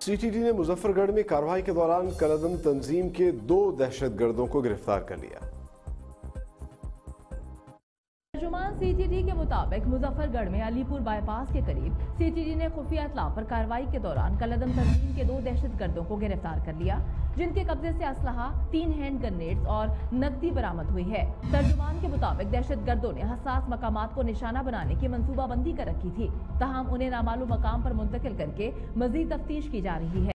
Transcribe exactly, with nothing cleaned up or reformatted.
CTD ने मुजफ्फरगढ़ में कार्रवाई के दौरान कलअदम तंजीम के दो दहशतगर्दों को गिरफ्तार कर लिया। तर्जुमान सीटीडी के मुताबिक मुजफ्फरगढ़ में अलीपुर बाईपास के करीब सीटीडी ने खुफिया इत्तला पर कार्रवाई के दौरान कलअदम तंजीम के दो दहशतगर्दों को गिरफ्तार कर लिया, जिनके कब्जे से असलहा, तीन हैंड ग्रेनेड्स और नकदी बरामद हुई है। तर्जुमान के मुताबिक दहशतगर्दों ने हसास मकामात को निशाना बनाने की मंसूबाबंदी कर रखी थी, तहम उन्हें नामालूम मकाम पर मुंतकिल करके मजीद तफ्तीश की जा रही है।